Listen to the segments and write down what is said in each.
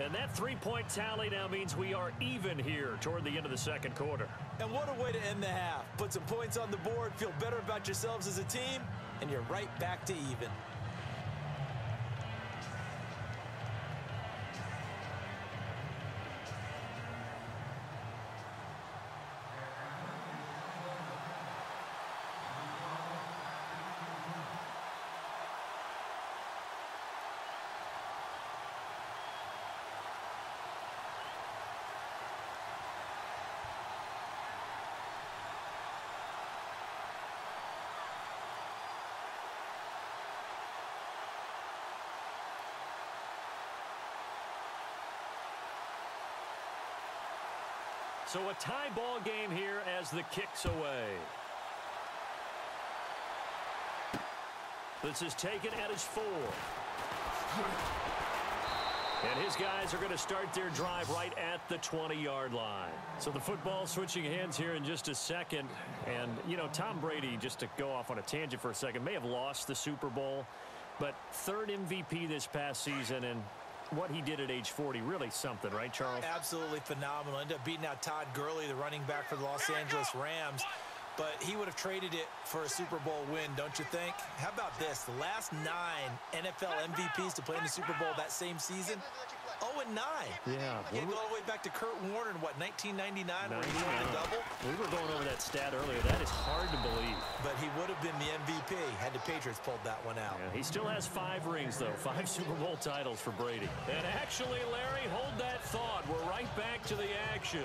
And that three-point tally now means we are even here toward the end of the second quarter. And what a way to end the half. Put some points on the board, feel better about yourselves as a team, and you're right back to even. So a tie ball game here as the kick's away. This is taken at his 4. And his guys are going to start their drive right at the 20-yard line. So the football switching hands here in just a second. And, you know, Tom Brady, just to go off on a tangent for a second, may have lost the Super Bowl, but third MVP this past season, and what he did at age 40, really something, right, Charles? Absolutely phenomenal. Ended up beating out Todd Gurley, the running back for the Los Angeles Rams. But he would have traded it for a Super Bowl win, don't you think? How about this? The last 9 NFL MVPs to play in the Super Bowl that same season, 0-9. Yeah. You go all the way back to Kurt Warner in, what, 1999 where he won the double? We were going over that stat earlier. That is hard to believe. But he would have been the MVP had the Patriots pulled that one out. Yeah, he still has 5 rings, though. 5 Super Bowl titles for Brady. And actually, Larry, hold that thought. We're right back to the action.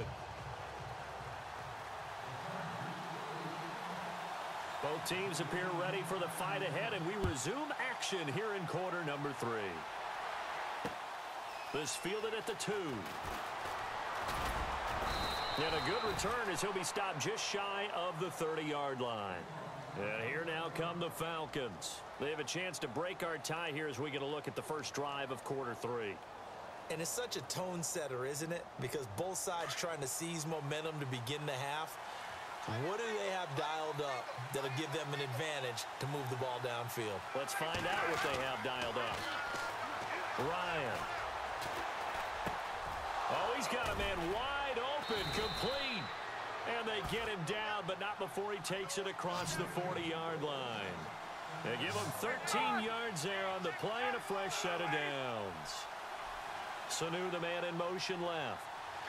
Both teams appear ready for the fight ahead, and we resume action here in quarter number 3. This fielded at the 2. And a good return as he'll be stopped just shy of the 30-yard line. And here now come the Falcons. They have a chance to break our tie here as we get a look at the first drive of quarter 3. And it's such a tone setter, isn't it? Because both sides trying to seize momentum to begin the half. What do they have dialed up that'll give them an advantage to move the ball downfield? Let's find out what they have dialed up. Ryan. Oh, he's got a man wide open, complete. And they get him down, but not before he takes it across the 40-yard line. They give him 13 yards there on the play and a fresh set of downs. Sanu, the man in motion left.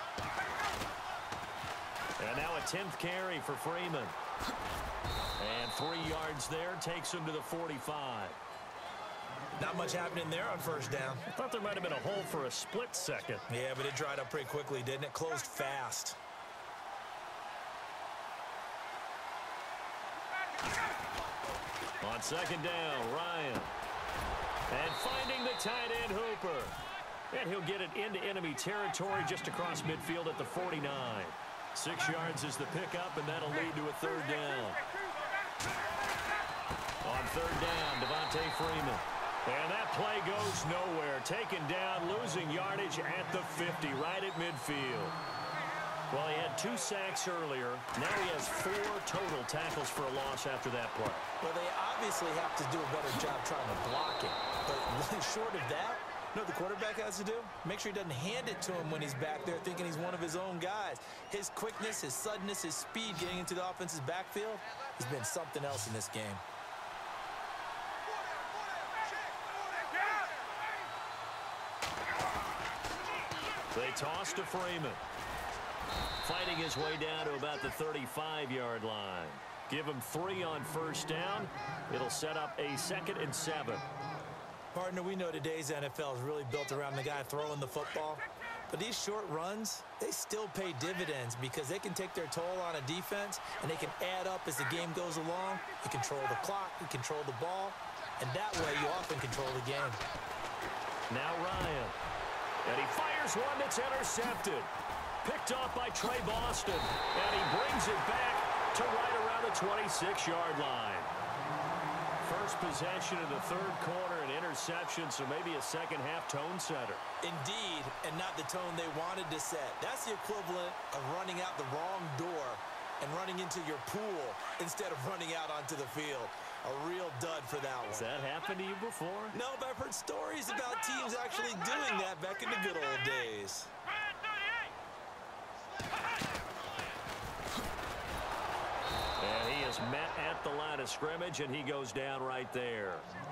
And now a 10th carry for Freeman. And 3 yards there takes him to the 45. Not much happening there on first down. I thought there might have been a hole for a split second. Yeah, but it dried up pretty quickly, didn't it? Closed fast. On second down, Ryan. And finding the tight end, Hooper. And he'll get it into enemy territory just across midfield at the 49. 6 yards is the pickup, and that'll lead to a third down. On third down, Devontae Freeman. And that play goes nowhere. Taken down, losing yardage at the 50, right at midfield. Well, he had 2 sacks earlier. Now he has 4 total tackles for a loss after that play. Well, they obviously have to do a better job trying to block it. But short of that, you know what the quarterback has to do? Make sure he doesn't hand it to him when he's back there thinking he's one of his own guys. His quickness, his suddenness, his speed getting into the offense's backfield has been something else in this game. They toss to Freeman. Fighting his way down to about the 35-yard line. Give him 3 on first down. It'll set up a 2nd and 7. Partner, we know today's NFL is really built around the guy throwing the football. But these short runs, they still pay dividends because they can take their toll on a defense and they can add up as the game goes along. You control the clock, you control the ball, and that way you often control the game. Now Ryan. And he fires one that's intercepted. Picked off by Trey Boston. And he brings it back to right around the 26-yard line. First possession of the third quarter, an interception, so maybe a second-half tone setter. Indeed, and not the tone they wanted to set. That's the equivalent of running out the wrong door and running into your pool instead of running out onto the field. A real dud for that one. Has that happened to you before? No, but I've heard stories about teams actually doing that back in the good old days. at the line of scrimmage, and he goes down right there.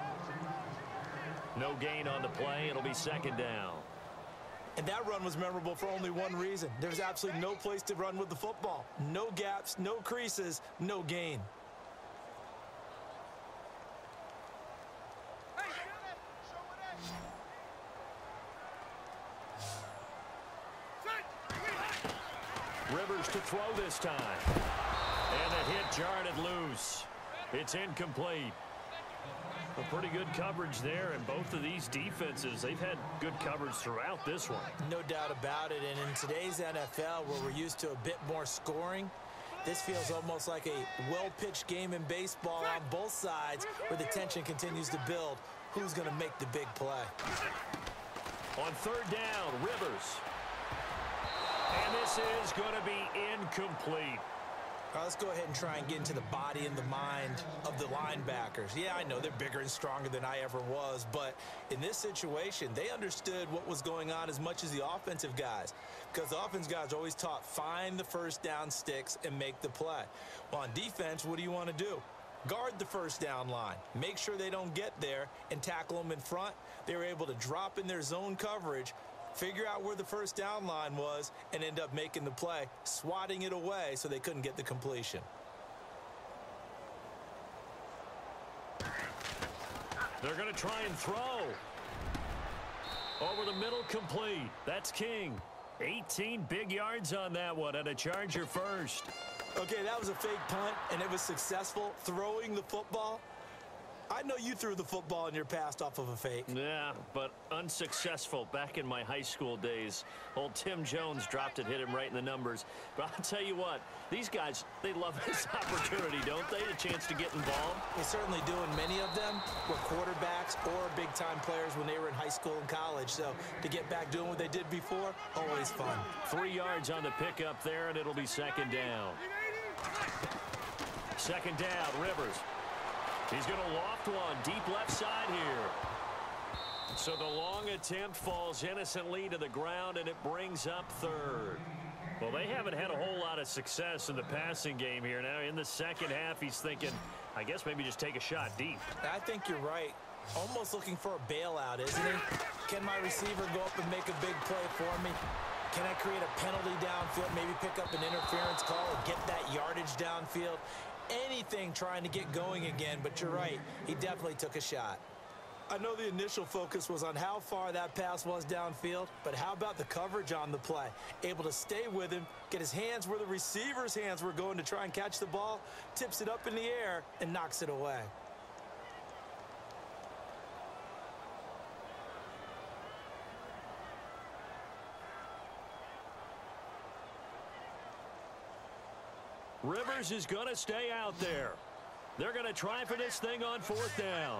No gain on the play. It'll be second down. And that run was memorable for only one reason. There's absolutely no place to run with the football. No gaps, no creases, no gain. Rivers to throw this time. And the hit jarred it loose. It's incomplete. A pretty good coverage there, and both of these defenses, they've had good coverage throughout this one. No doubt about it, and in today's NFL, where we're used to a bit more scoring, this feels almost like a well-pitched game in baseball on both sides, where the tension continues to build. Who's going to make the big play? On third down, Rivers. And this is going to be incomplete. Let's go ahead and try and get into the body and the mind of the linebackers. Yeah, I know they're bigger and stronger than I ever was, but in this situation, they understood what was going on as much as the offensive guys, because the offensive guys are always taught, find the first down sticks and make the play. Well, on defense, what do you want to do? Guard the first down line. Make sure they don't get there and tackle them in front. They were able to drop in their zone coverage, figure out where the first down line was, and end up making the play, swatting it away so they couldn't get the completion. They're going to try and throw. Over the middle, complete. That's King. 18 big yards on that one, and a Charger first. Okay, that was a fake punt, and it was successful throwing the football. I know you threw the football in your past off of a fake. Yeah, but unsuccessful back in my high school days. Old Tim Jones dropped it, hit him right in the numbers. But I'll tell you what, these guys, they love this opportunity, don't they? The chance to get involved. They certainly do, and many of them were quarterbacks or big-time players when they were in high school and college. So to get back doing what they did before, always fun. 3 yards on the pickup there, and it'll be second down. Second down, Rivers. He's going to loft one deep left side here. So the long attempt falls innocently to the ground, and it brings up third. Well, they haven't had a whole lot of success in the passing game here. Now in the second half, he's thinking, I guess maybe just take a shot deep. I think you're right. Almost looking for a bailout, isn't he? Can my receiver go up and make a big play for me? Can I create a penalty downfield, maybe pick up an interference call and get that yardage downfield? Anything trying to get going again, but you're right. He definitely took a shot. I know the initial focus was on how far that pass was downfield, but how about the coverage on the play? Able to stay with him, get his hands where the receiver's hands were going to try and catch the ball, tips it up in the air, and knocks it away. Rivers is going to stay out there. They're going to try for this thing on fourth down.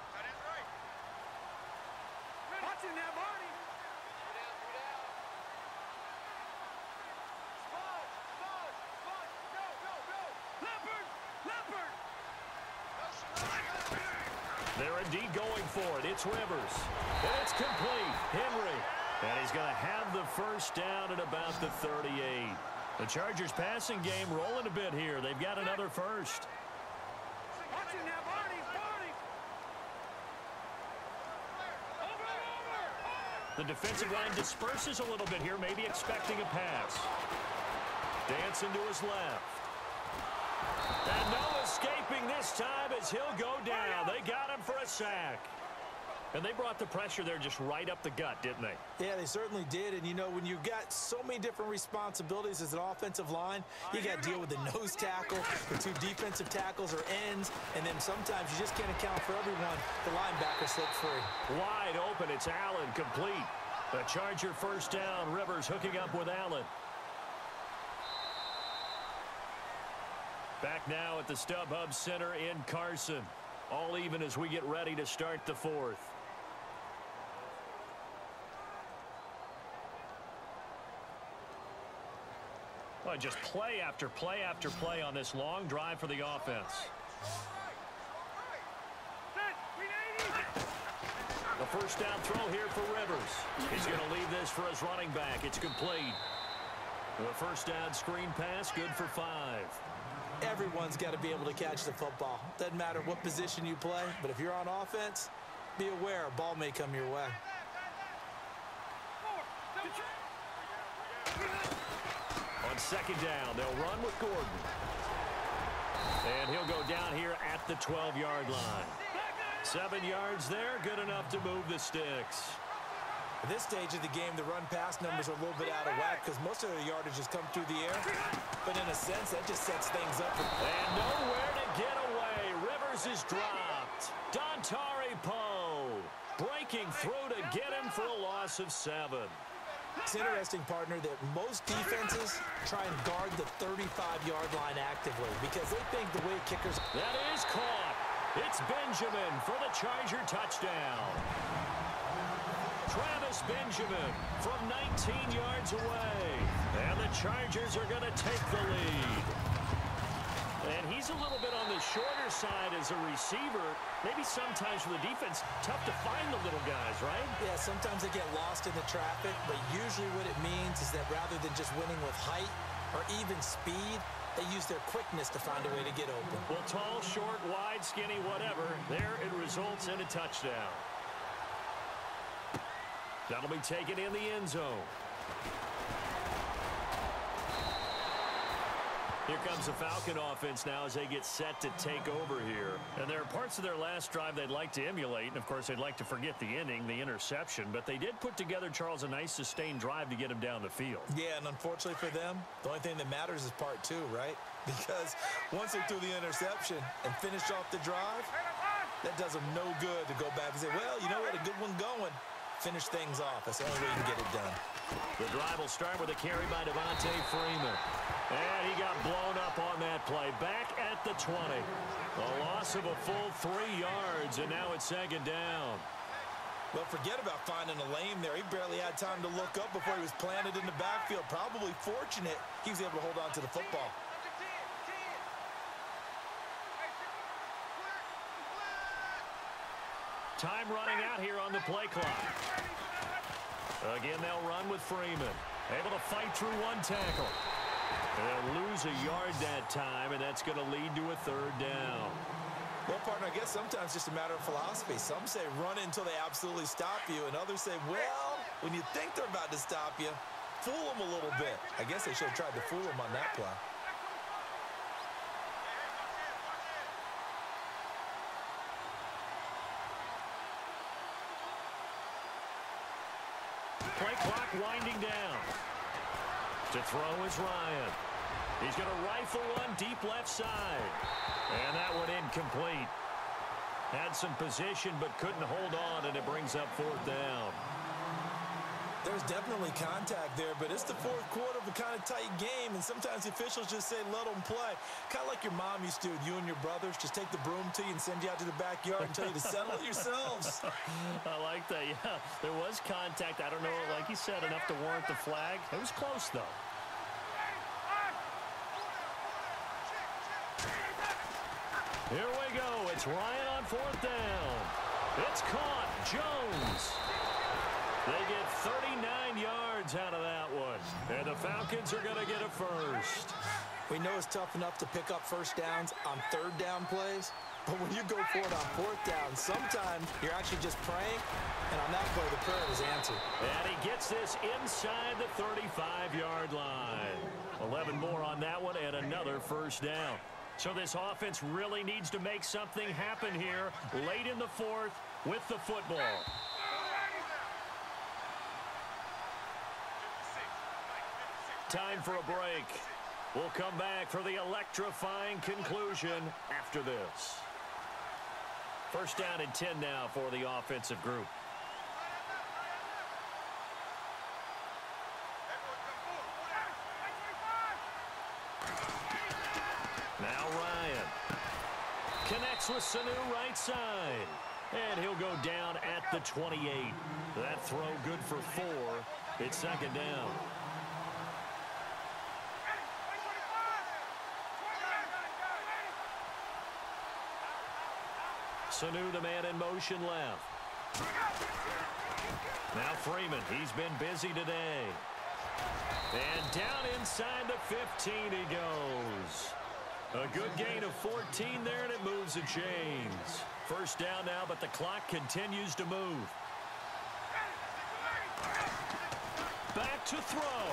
They're indeed going for it. It's Rivers. And it's complete. Henry. And he's going to have the first down at about the 38. The Chargers passing game rolling a bit here. They've got another first. The defensive line disperses a little bit here, maybe expecting a pass. Dancing to his left. And no escaping this time as he'll go down. They got him for a sack. And they brought the pressure there just right up the gut, didn't they? Yeah, they certainly did. And, you know, when you've got so many different responsibilities as an offensive line, you got to deal with the nose tackle, the two defensive tackles or ends, and then sometimes you just can't account for everyone. The linebacker slipped free. Wide open. It's Allen, complete. The Charger first down. Rivers hooking up with Allen. Back now at the StubHub Center in Carson. All even as we get ready to start the fourth. Well, just play after play after play on this long drive for the offense. The first down throw here for Rivers. He's going to leave this for his running back. It's complete. The first down screen pass, good for 5. Everyone's got to be able to catch the football. Doesn't matter what position you play, but if you're on offense, be aware a ball may come your way. On second down, they'll run with Gordon. And he'll go down here at the 12-yard line. 7 yards there, good enough to move the sticks. At this stage of the game, the run-pass numbers are a little bit out of whack because most of their yardage has come through the air. But in a sense, that just sets things up. And nowhere to get away. Rivers is dropped. Dontari Poe breaking through to get him for a loss of 7. It's interesting, partner, that most defenses try and guard the 35-yard line actively because they think the way kickers... That is caught. It's Benjamin for the Charger touchdown. Travis Benjamin from 19 yards away. And the Chargers are going to take the lead. And he's a little bit on the shorter side as a receiver. Maybe sometimes for the defense, tough to find the little guys, right? Yeah, sometimes they get lost in the traffic, but usually what it means is that rather than just winning with height or even speed, they use their quickness to find a way to get open. Well, tall, short, wide, skinny, whatever, there it results in a touchdown. That'll be taken in the end zone. Here comes the Falcon offense now as they get set to take over here. And there are parts of their last drive they'd like to emulate. And, of course, they'd like to forget the inning, the interception. But they did put together, Charles, a nice sustained drive to get him down the field. Yeah, and unfortunately for them, the only thing that matters is part 2, right? Because once they threw the interception and finished off the drive, that does them no good to go back and say, well, you know what, a good one going. Finish things off. That's the only way you can get it done. The drive will start with a carry by Devontae Freeman. And he got blown up on that play. Back at the 20. A loss of a full 3 yards, and now it's second down. Well, forget about finding a lane there. He barely had time to look up before he was planted in the backfield. Probably fortunate he was able to hold on to the football. Time running out here on the play clock. Again, they'll run with Freeman. Able to fight through one tackle. They'll lose a yard that time, and that's going to lead to a third down. Well, partner, I guess sometimes it's just a matter of philosophy. Some say run until they absolutely stop you, and others say, well, when you think they're about to stop you, fool them a little bit. I guess they should have tried to fool them on that play. Play clock winding down. To throw is Ryan. He's going to rifle one deep left side. And that one incomplete. Had some position but couldn't hold on, and it brings up fourth down. There's definitely contact there, but it's the fourth quarter of a kind of tight game, and sometimes the officials just say let them play. Kind of like your mom used to do with you and your brothers. Just take the broom to you and send you out to the backyard and tell you to settle it yourselves. I like that, yeah. There was contact. I don't know, like you said, enough to warrant the flag. It was close, though. Here we go. It's Ryan on fourth down. It's caught. Jones. They get 39 yards out of that one. And the Falcons are going to get a first. We know it's tough enough to pick up first downs on third down plays, but when you go for it on fourth down, sometimes you're actually just praying, and on that play, the prayer was answered. And he gets this inside the 35-yard line. 11 more on that one and another first down. So this offense really needs to make something happen here late in the fourth with the football. Time for a break. We'll come back for the electrifying conclusion after this. First down and 10 now for the offensive group. Now Ryan connects with Sanu right side. And he'll go down at the 28. That throw good for 4. It's second down. Sanu, the man in motion left. Now Freeman, he's been busy today. And down inside the 15 he goes. A good gain of 14 there, and it moves the chains. First down now, but the clock continues to move. Back to throw.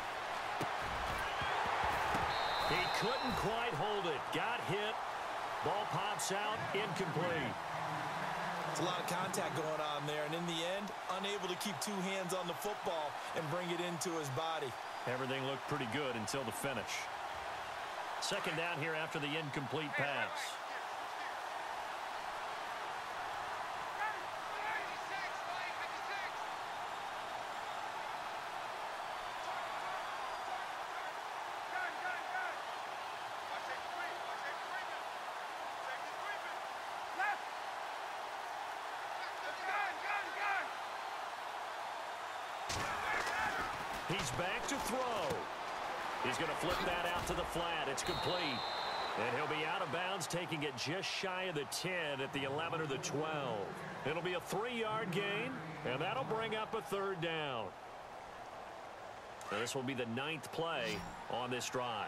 He couldn't quite hold it. Got hit. Ball pops out, incomplete. It's a lot of contact going on there, and in the end, unable to keep two hands on the football and bring it into his body. Everything looked pretty good until the finish. Second down here after the incomplete pass. He's back to throw. He's going to flip that out to the flat. It's complete. And he'll be out of bounds, taking it just shy of the 10 at the 11 or the 12. It'll be a 3-yard gain, and that'll bring up a third down. Now this will be the 9th play on this drive.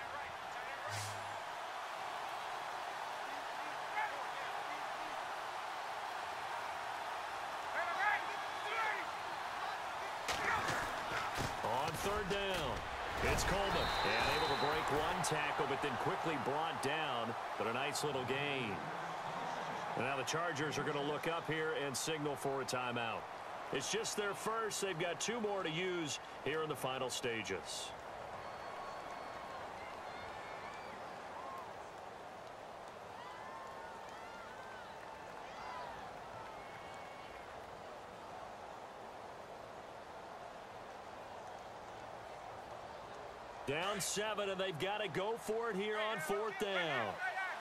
On third down, it's Coleman. And able to break one tackle, but then quickly brought down. But a nice little gain. And now the Chargers are going to look up here and signal for a timeout. It's just their first. They've got 2 more to use here in the final stages. Down 7, and they've got to go for it here on 4th down.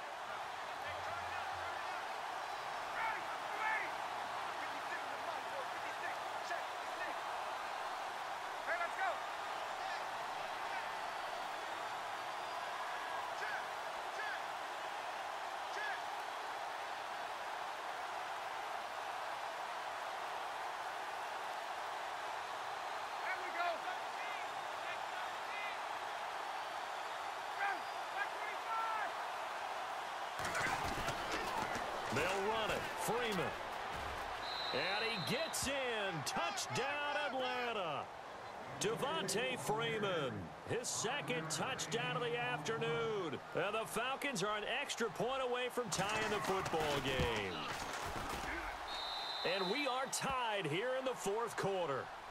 They'll run it. Freeman. And he gets in. Touchdown, Atlanta. Devontae Freeman. His 2nd touchdown of the afternoon. And the Falcons are an extra point away from tying the football game. And we are tied here in the 4th quarter.